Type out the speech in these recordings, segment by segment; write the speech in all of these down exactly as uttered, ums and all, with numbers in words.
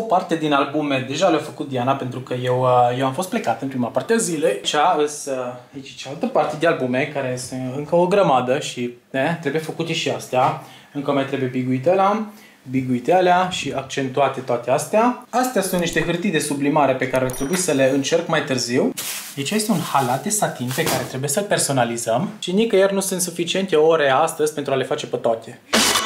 parte din albume deja le-a făcut Diana, pentru că eu, eu am fost plecat în prima parte a zilei. Aici e cealaltă parte de albume, care sunt încă o grămadă și ne, trebuie făcute și astea. Încă mai trebuie biguite alea, biguite alea și accentuate toate astea. Astea sunt niște hârtii de sublimare pe care ar trebui să le încerc mai târziu. Deci este un halat de satin pe care trebuie să-l personalizăm și nicăieri nu sunt suficiente ore astăzi pentru a le face pe toate.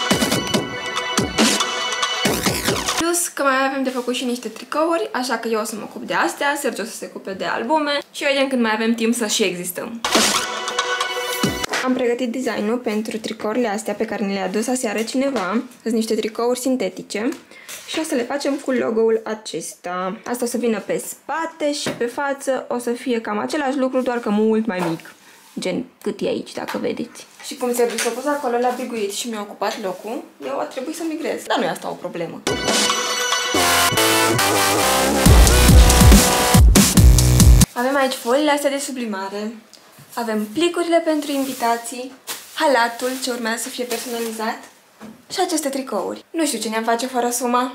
Plus că mai avem de făcut și niște tricouri, așa că eu o să mă ocup de astea, Sergio o să se ocupe de albume și vedem când mai avem timp să și existăm. Am pregătit designul pentru tricourile astea pe care ne le-a adus aseară cineva. Sunt niște tricouri sintetice și o să le facem cu logo-ul acesta. Asta o să vină pe spate și pe față o să fie cam același lucru, doar că mult mai mic. Gen cât e aici, dacă vedeți. Și cum Sergiu s-a pus acolo la biguit și mi-a ocupat locul, eu a trebuit să migrez. Dar nu e asta o problemă. Avem aici foliile astea de sublimare. Avem plicurile pentru invitații, halatul ce urmează să fie personalizat și aceste tricouri. Nu știu ce ne-am face fără suma.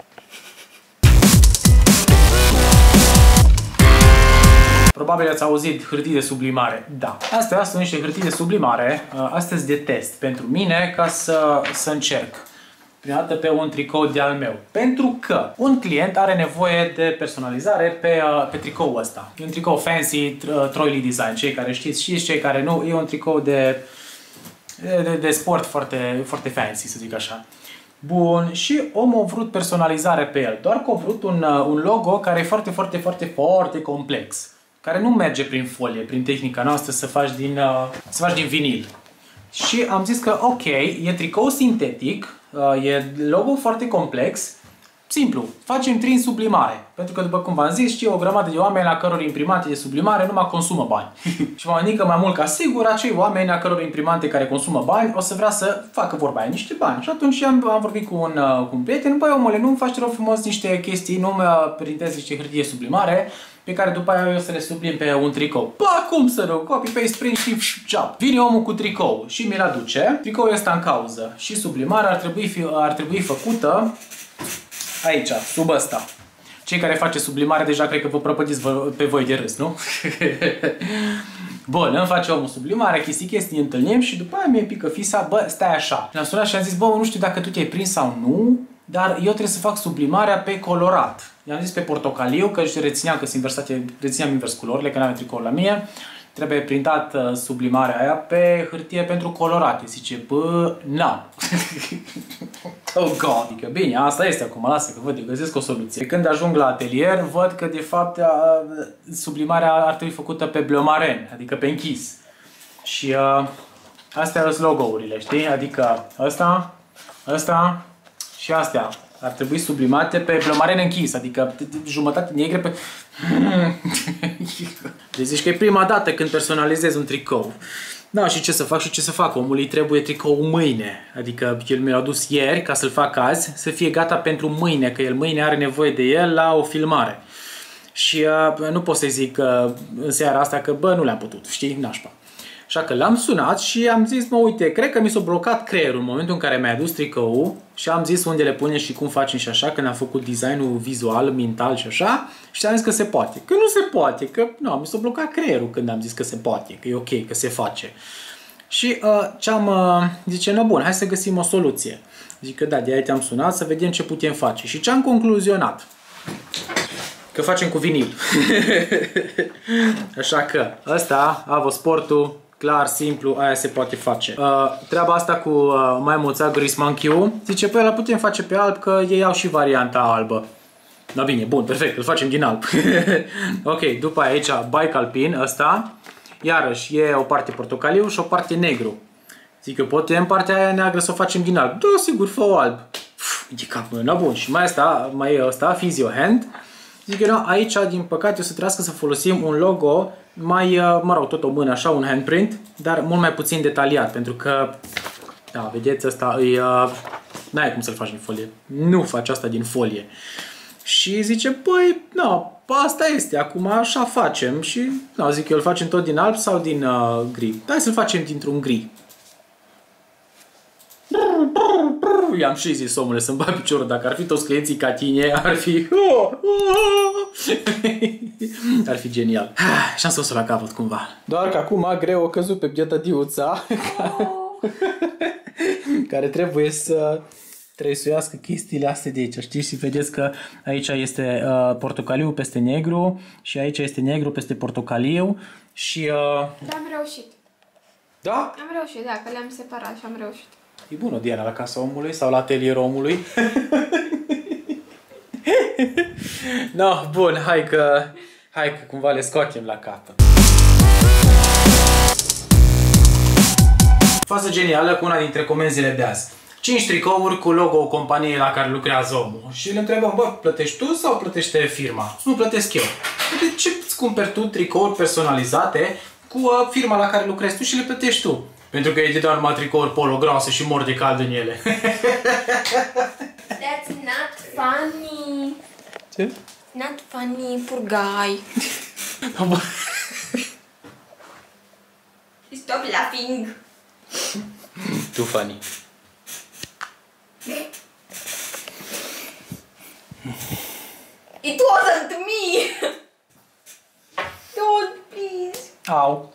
Probabil ați auzit hârtii de sublimare. Da. Astea sunt niște hârtii de sublimare. Astea sunt de test pentru mine ca să, să încerc. Prima dată pe un tricou de-al meu. Pentru că un client are nevoie de personalizare pe, pe tricoul ăsta. E un tricou fancy, Troily Design. Cei care știți, știți, cei care nu. E un tricou de, de, de sport foarte, foarte fancy, să zic așa. Bun, și omul a vrut personalizare pe el. Doar că a vrut un, un logo care e foarte, foarte, foarte, foarte complex. Care nu merge prin folie, prin tehnica noastră să faci din, să faci din vinil. Și am zis că ok, e tricou sintetic, e logo foarte complex, simplu, facem prin sublimare. Pentru că, după cum v-am zis, știu o grămadă de oameni la căror imprimante de sublimare nu mai consumă bani. Și m-am gândit că mai mult ca sigur, acei oameni la căror imprimante care consumă bani o să vrea să facă vorba aia niște bani. Și atunci am, am vorbit cu un, cu un prieten, băi omule, nu-mi faci rău frumos niște chestii, nu mă printez niște hârtie de sublimare, pe care după aia eu să le sublim pe un tricou. Ba, cum să nu? Copy-paste, print și job. Vine omul cu tricou și mi-l aduce. Tricoul ăsta în cauză și sublimarea ar trebui, fi, ar trebui făcută aici, sub ăsta. Cei care face sublimare deja cred că vă prăpădiți pe voi de râs, nu? Bun, îmi face omul sublimare, chestii, chestii, ne întâlnim și după aia mi-e pică fisa, bă, stai așa. Și am sunat și am zis, bă, nu știu dacă tu te-ai prins sau nu, dar eu trebuie să fac sublimarea pe colorat. I-am zis pe portocaliu, că și rețineam că sunt inversate, rețineam invers culorile, că n-aveam tricoul la mie. Trebuie printat uh, sublimarea aia pe hârtie pentru colorate. Zice, bă, n-am. Oh god, adică bine, asta este acum, lasă că văd, eu găsesc o soluție. Când ajung la atelier, văd că de fapt uh, sublimarea ar trebui făcută pe bleu marin, adică pe închis. Și uh, astea sunt logo-urile, știi? Adică ăsta, ăsta și astea ar trebui sublimate pe bleu marin închis, adică jumătate negre pe... Deci zici că e prima dată când personalizezi un tricou. Da, și ce să fac și ce să fac? Omului trebuie tricou mâine. Adică el mi l-a dus ieri ca să-l fac azi, să fie gata pentru mâine, că el mâine are nevoie de el la o filmare. Și uh, nu pot să-i zic uh, în seara asta că bă, nu le-am putut, știi, nașpa. Așa că l-am sunat și am zis, mă, uite, cred că mi s-a blocat creierul în momentul în care mi-a adus tricoul și am zis unde le punem și cum facem și așa, când am făcut designul vizual, mental și așa, și am zis că se poate. Că nu se poate, că nu, mi s-a blocat creierul când am zis că se poate, că e ok, că se face. Și uh, ce-am, uh, zice, no bun, hai să găsim o soluție. Zic că da, de aia te-am sunat să vedem ce putem face. Și ce-am concluzionat? Că facem cu vinil. Așa că ăsta, Avosportul, clar, simplu, aia se poate face. Uh, treaba asta cu uh, maimuța Grease Monkey-ul, zice, păi la putem face pe alb, că ei au și varianta albă. Da, bine, bun, perfect, îl facem din alb. Ok, după aia aici, Bike Alpin, ăsta, iarăși e o parte portocaliu și o parte negru. Zic, eu putem partea aia neagră să o facem din alb. Da, sigur, fă-o alb. E capul meu, bun. Și mai asta, mai e ăsta, Physio Hand. Zic eu, aici, din păcate, o să trebuiască să folosim un logo mai, mă rog, tot o mână, așa, un handprint, dar mult mai puțin detaliat, pentru că, da, vedeți, ăsta e, n-ai cum să-l faci din folie. Nu faci asta din folie. Și zice, păi, nu, asta este, acum așa facem. Și, nu, zic eu, îl facem tot din alb sau din uh, gri? Hai să-l facem dintr-un gri. I-am și zis, omule, să-mi bag piciorul. Dacă ar fi toți clienții ca tine, ar fi... Oh, oh. Ar fi genial. Și am scos-o la capăt cumva. Doar că acum greu a căzut pe bieta Diuța, oh. care trebuie să trăisuiască chestiile astea de aici. Știi? Și vedeți că aici este uh, portocaliu peste negru și aici este negru peste portocaliu și... Uh... Da, am reușit. Da? Am reușit, da, că le-am separat și am reușit. E bună, Diana, la casa omului sau la atelierul omului? No, bun, hai că, hai că cumva le scoatem la capăt. Fază genială cu una dintre comenzile de azi. cinci tricouri cu logo companiei la care lucrează omul. Și le întrebăm, bă, plătești tu sau plătește firma? Nu, plătesc eu. De ce îți cumperi tu tricouri personalizate cu uh, firma la care lucrezi tu și le plătești tu? Pentru că ei te dau numai tricouri polo groase și mor de cald în ele. That's not funny. Ce? Not funny, poor guy. Stop laughing. Too funny. It wasn't me. Don't, please. Au.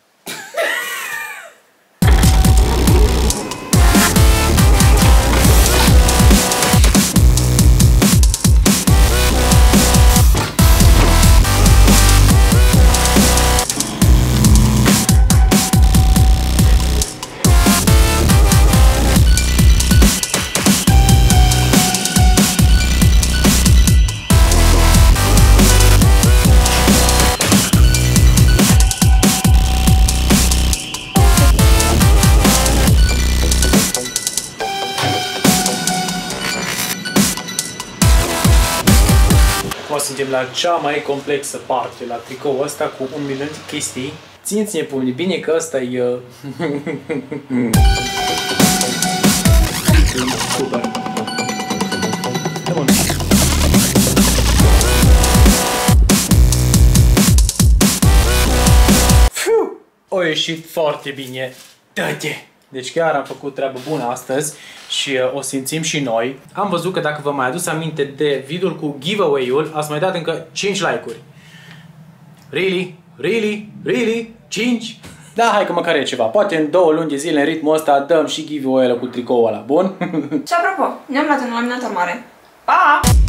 Suntem la cea mai complexă parte, la tricoul ăsta cu un milion de chestii. Țineți-ne pumni, bine că ăsta e... Super. Fiu! O ieșit foarte bine. Dă-te! Deci chiar am făcut treabă bună astăzi și uh, o simțim și noi. Am văzut că dacă vă mai adus aminte de videoul cu giveaway-ul, ați mai dat încă cinci like-uri. Really? Really? Really? cinci? Da, hai că măcar e ceva. Poate în două luni de zile, în ritmul ăsta, dăm și giveaway-ul cu tricoul ăla. Bun? Și apropo, ne-am luat un laminator mare. Pa!